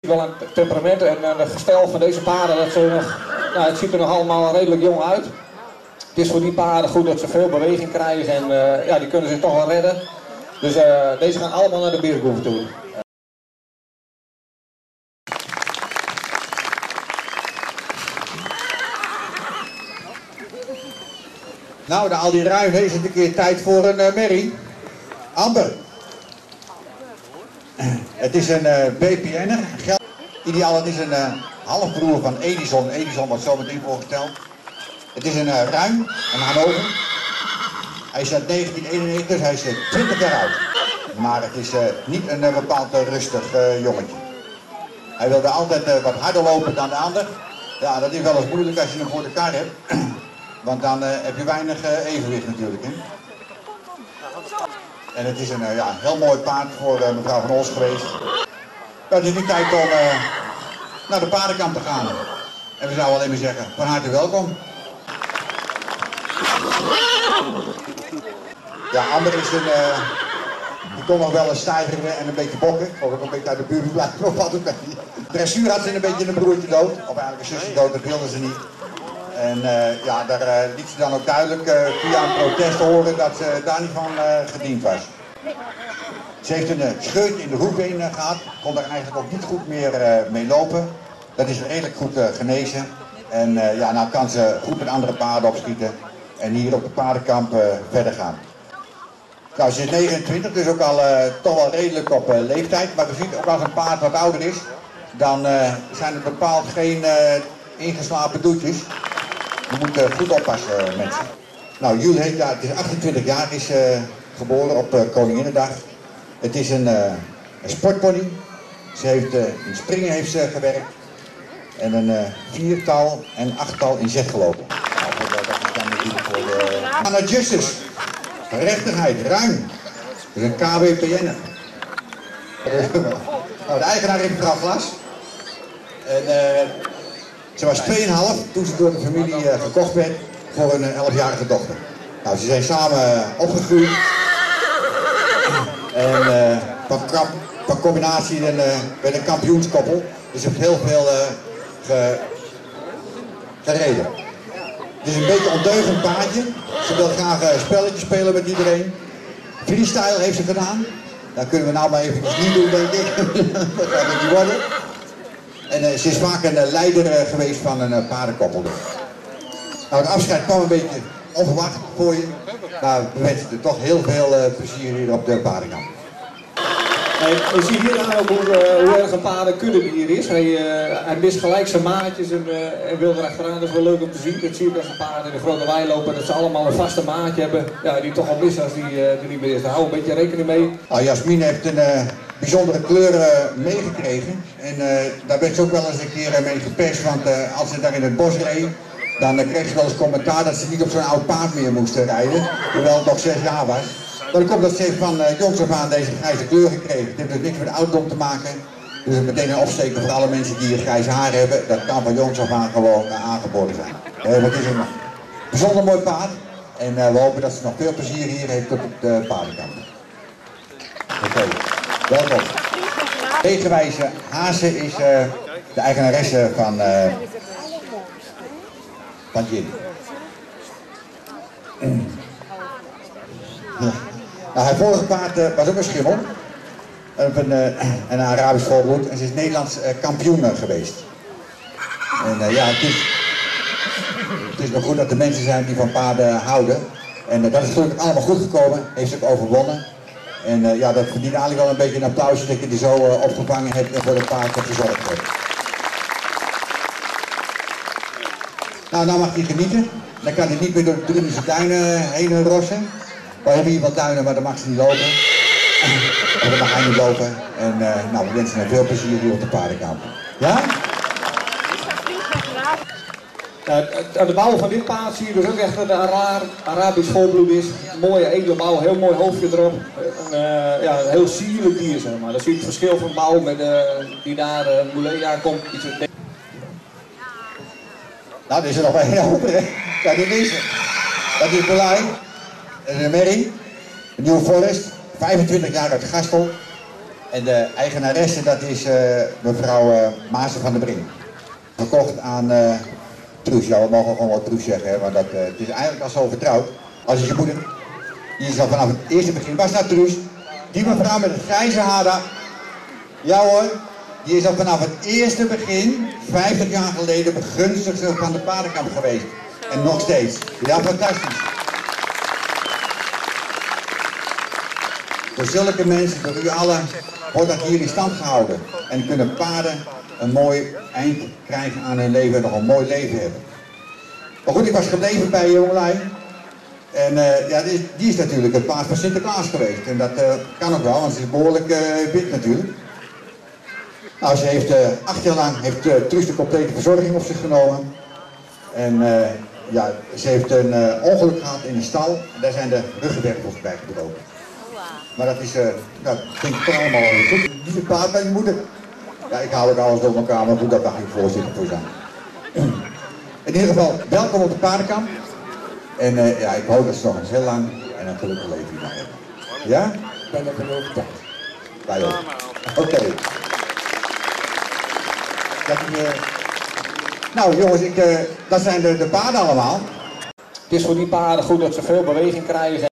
Wel een temperament en een gestel van deze paarden, dat ze nog, nou, het ziet er nog allemaal redelijk jong uit. Het is voor die paarden goed dat ze veel beweging krijgen en ja, die kunnen zich toch wel redden. Dus deze gaan allemaal naar de Beergroeve toe. Nou, na al die ruimte is het een keer tijd voor een merrie. Amber. Het is een BPN'er. Ideaal, het is een halfbroer van Edison. Edison wordt zo meteen voorgesteld. Het is een ruim, een Hannover. Hij is uit 1991, dus hij is 20 jaar oud. Maar het is niet een bepaald rustig jongetje. Hij wilde altijd wat harder lopen dan de ander. Ja, dat is wel eens moeilijk als je hem voor de kar hebt. Want dan heb je weinig evenwicht natuurlijk. Hè? En het is een heel mooi paard voor mevrouw Van Ols geweest. Het is nu tijd om naar de paardenkamp te gaan. En we zouden alleen maar zeggen, van harte welkom. Ja, Amber is die kon nog wel eens stijgeren en een beetje bokken. Of ook een beetje uit de buurt blijven of wat ook. Dressuur had ze een beetje een broertje dood. Of eigenlijk een zusje dood, dat wilden ze niet. En ja, daar liet ze dan ook duidelijk via een protest horen dat ze daar niet van gediend was. Ze heeft een scheurtje in de hoekbeen gehad, kon er eigenlijk ook niet goed meer mee lopen. Dat is redelijk goed genezen. En ja, nou kan ze goed met andere paarden opschieten en hier op de paardenkamp verder gaan. Nou, ze is 29, dus ook al toch wel redelijk op leeftijd. Maar je ziet ook als een paard wat ouder is, dan zijn het bepaald geen ingeslapen doetjes. Je moet goed oppassen, mensen. Nou, Jules heeft, ja, het is 28 jaar, is geboren op Koninginnedag. Het is een sportpony. Ze heeft in springen heeft ze gewerkt. En een 4-tal en 8-tal in zet gelopen. Nou, dat is dan natuurlijk voor de... Anna Justice. Rechtigheid, ruim. Dat is een KWPN. Nou, de eigenaar heeft mevrouw Glas. En ze was 2,5 toen ze door de familie gekocht werd voor een 11-jarige dochter. Nou, ze zijn samen opgegroeid. En van combinatie met een kampioenskoppel. Dus ze heeft heel veel gereden. Het is een beetje ondeugend paardje. Ze wil graag spelletjes spelen met iedereen. Freestyle heeft ze gedaan. Dat kunnen we nou maar eventjes niet doen, denk ik. Dat gaat het niet worden. En ze is vaak een leider geweest van een paardenkoppel. Nou, het afscheid kwam een beetje onverwacht voor je. Maar we wensen er toch heel veel plezier hier op de paardenkamp. Je ziet hier aan ook hoe erg een paardenkuddebier is. Hij mist gelijk zijn maatjes en wil er achteraan. Dat is wel leuk om te zien. Dat zie je als een paard in de grote wei lopen. Dat ze allemaal een vaste maatje hebben. Ja, die toch al missen als die er niet meer is. Daar hou een beetje rekening mee. Nou, Jasmin heeft een bijzondere kleur meegekregen. En daar werd ze ook wel eens een keer mee gepest. Want als ze daar in het bos reed, dan kreeg ze wel eens commentaar dat ze niet op zo'n oud paard meer moesten rijden. Terwijl het nog 6 jaar was. Maar dan komt dat ze heeft van jongs af aan deze grijze kleur gekregen. Het heeft dus niks met ouderdom te maken. Dus het is meteen een opsteken voor alle mensen die grijs haar hebben. Dat kan van jongs af aan gewoon aangeboren zijn. Het is een bijzonder mooi paard. En we hopen dat ze nog veel plezier hier heeft op de paardenkamp. Oké, welkom. Tegenwijze Haase is de eigenaresse van Jin. Ja. Nou, haar vorige paard was ook een schimmel. Een Arabisch volbloed. En ze is Nederlands kampioen geweest. En ja, het is nog goed dat er mensen zijn die van paarden houden. En dat is natuurlijk allemaal goed gekomen. Heeft ze ook overwonnen. En ja, dat verdient eigenlijk wel een beetje een applausje dat je die zo opgevangen hebt en voor het paard gezorgd hebt. Nou mag hij genieten. Dan kan hij niet meer door de Drunense tuinen heen rossen. We hebben hier wat tuinen, maar daar mag ze niet lopen. Of daar mag hij niet lopen. En nou, we wensen hem veel plezier hier op de paardenkamp. Ja? Aan de bouw van dit paard zie je dus ook echt dat het Arabisch volbloed is. Mooie edele bouw, heel mooi hoofdje erop. Ja, een heel sierlijk dier, zeg maar. Dat zie je het verschil van bouw met die naar Moulea komt. Nou, er is er nog maar één over, hè. Kijk, dit is dat is Belay. Dat is een merrie. Een New Forest. 25 jaar uit Gastel. En de eigenaresse, dat is mevrouw Maassen van der Brink. Verkocht aan Truus. Ja, we mogen gewoon wel Truus zeggen, hè, want het is eigenlijk al zo vertrouwd. Als je moeder, die is al vanaf het eerste begin. Waar staat Truus? Die mevrouw met het grijze haar daar. Ja hoor, die is al vanaf het eerste begin, 50 jaar geleden, begunstigde van de paardenkamp geweest. En nog steeds. Ja, fantastisch. Door zulke mensen, door u allen, wordt dat hier in stand gehouden. En kunnen paarden een mooi eind krijgen aan hun leven en nog een mooi leven hebben. Maar goed, ik was gebleven bij jongelui. En ja, die is natuurlijk het paard van Sinterklaas geweest. En dat kan ook wel, want ze is behoorlijk wit natuurlijk. Nou, ze heeft 8 jaar lang Truus de complete verzorging op zich genomen. En ja, ze heeft een ongeluk gehad in een stal. En daar zijn de ruggenwervels bij gebroken. Maar dat is, dat ging toch allemaal goed. Die paard bij je moeder. Ja, ik haal ook alles door elkaar, maar goed, dat mag ik voorzitter voor zijn. In ieder geval, welkom op de paardenkamp. En ja, ik hoop dat ze nog eens heel lang en een gelukkig leven hier mag hebben. Ja? Ik ben er overtuigd. Wij ook. Oké. Nou jongens, dat zijn de paarden allemaal. Het is voor die paarden goed dat ze veel beweging krijgen